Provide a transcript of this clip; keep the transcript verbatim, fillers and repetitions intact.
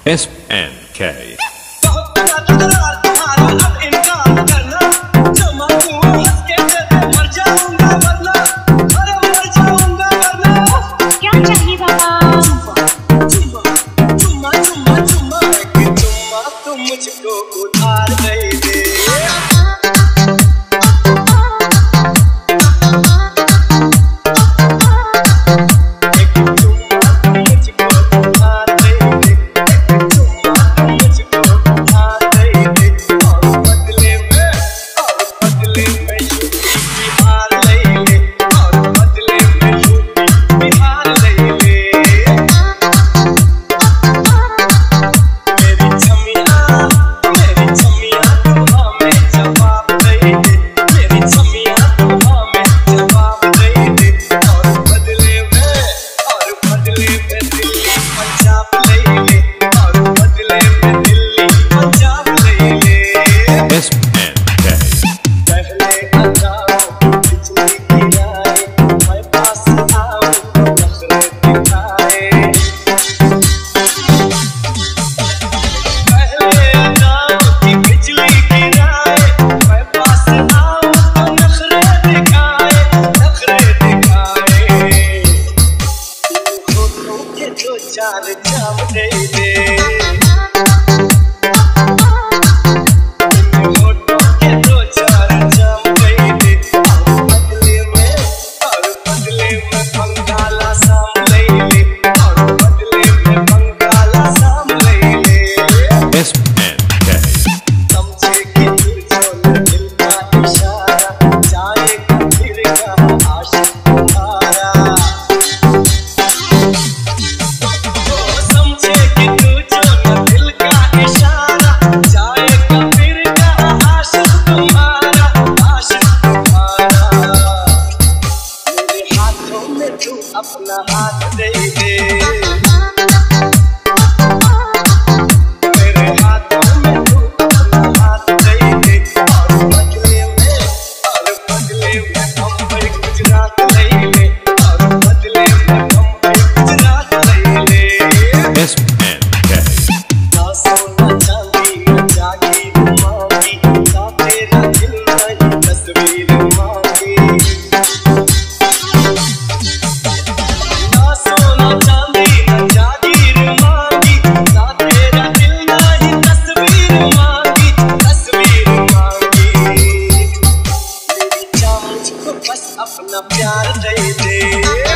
S N K. क्या चाहिए बाबा? चुम्मा चुम्मा चुम्मा चुम्मा तो मुझको उधार दे दे। चार जाम दे दे होठों के दो चार जाम दे दे और बदले में और बदले में बंगाला साम ले ले और बदले में बंगाला साम ले ले। S N K. समझे कि तू जो दिल का इशारा जाएगा फिर कहाँ आशिक तुम्हारा। अपना हाथ दे दे मेरे हाथों में तू अपना हाथ दे दे और बदले में और बदले में बम्बई गुजरात ले ले और बदले में बम्बई गुजरात ले ले। S N K. ना सोना चांदी न जागीर मांगी ना तेरा दिल नहीं तस्वीर मांगी। बस अपना प्यार दे दे।